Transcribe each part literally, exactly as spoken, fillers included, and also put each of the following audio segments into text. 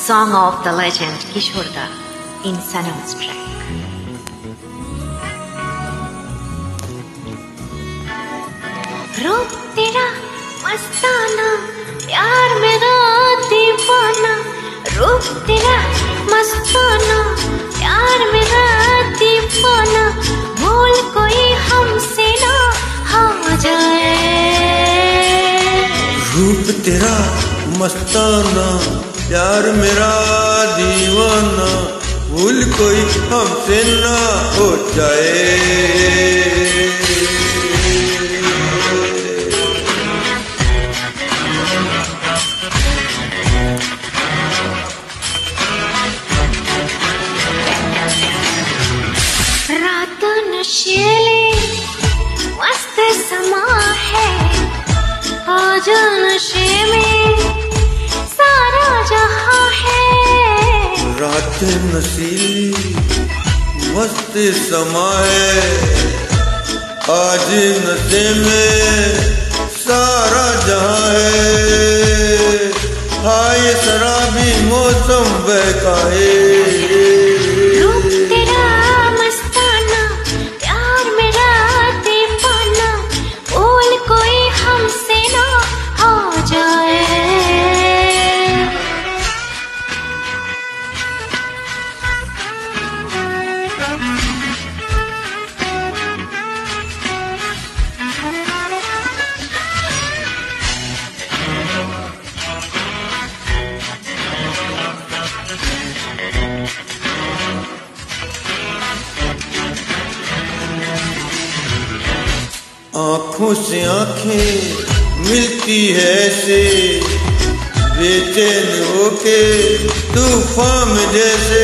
song of the legend Kishore Da in Sanam's track. रूप तेरा मस्ताना, प्यार मेरा दीवाना, रूप तेरा मस्ताना, प्यार मेरा दीवाना, भूल कोई हमसे ना हो जाए। रूप तेरा मस्ताना, प्यार मेरा दीवाना, भूल कोई हमसे ना हो जाए। रात नशीले मस्त समा है, आज नशे में सारा जहां है। रात नशीली मस्त समा है, आज नशे में सारा जहां है। हाय शराबी मौसम बहकाए। आँखों से आँखें मिलती है ऐसे, बेचैन होके तूफान में जैसे।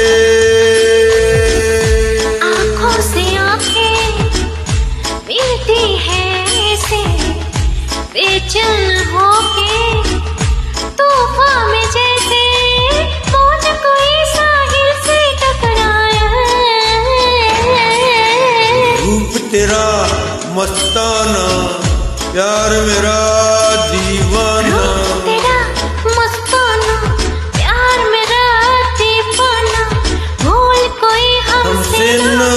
आँखों से आँखें मिलती है ऐसे, बेचैन होके तूफान में जैसे। मौज कोई साहिल से टकराया, रूप तेरा मस्ताना, प्यार मेरा दीवाना, रूप तेरा मस्ताना, प्यार मेरा दीवाना, भूल कोई हमसे ना